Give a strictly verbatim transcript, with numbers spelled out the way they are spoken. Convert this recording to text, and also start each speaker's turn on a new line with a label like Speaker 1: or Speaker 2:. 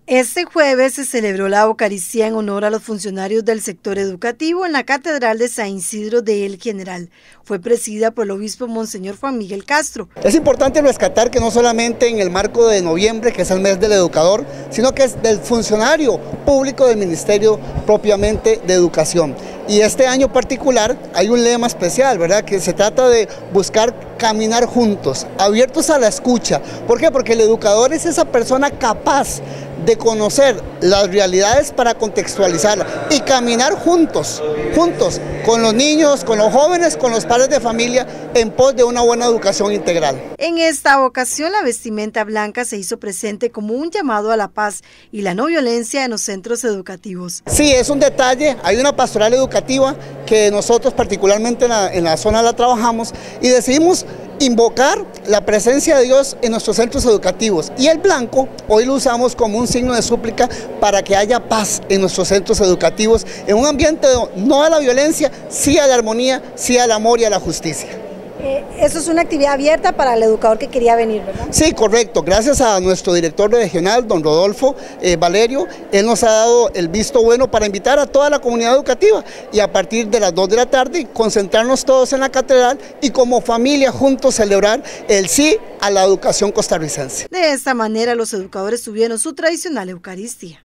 Speaker 1: Este jueves se celebró la Eucaristía en honor a los funcionarios del sector educativo en la Catedral de San Isidro de El General. Fue presidida por el obispo Monseñor Juan Miguel Castro.
Speaker 2: Es importante rescatar que no solamente en el marco de noviembre, que es el mes del educador, sino que es del funcionario público del Ministerio propiamente de Educación. Y este año particular hay un lema especial, ¿verdad? Que se trata de buscar caminar juntos, abiertos a la escucha. ¿Por qué? Porque el educador es esa persona capaz de conocer las realidades para contextualizarla y caminar juntos, juntos, con los niños, con los jóvenes, con los padres de familia, en pos de una buena educación integral.
Speaker 1: En esta ocasión, la vestimenta blanca se hizo presente como un llamado a la paz y la no violencia en los centros educativos.
Speaker 2: Sí, es un detalle. Hay una pastoral educativa que nosotros particularmente en la, en la zona la trabajamos y decidimos invocar la presencia de Dios en nuestros centros educativos, y el blanco hoy lo usamos como un signo de súplica para que haya paz en nuestros centros educativos, en un ambiente de, no a la violencia, sí a la armonía, sí al amor y a la justicia.
Speaker 3: Eh, eso es una actividad abierta para el educador que quería venir, ¿verdad?
Speaker 2: Sí, correcto. Gracias a nuestro director regional, don Rodolfo eh, Valerio, él nos ha dado el visto bueno para invitar a toda la comunidad educativa y a partir de las dos de la tarde concentrarnos todos en la catedral y como familia juntos celebrar el sí a la educación costarricense.
Speaker 1: De esta manera los educadores tuvieron su tradicional Eucaristía.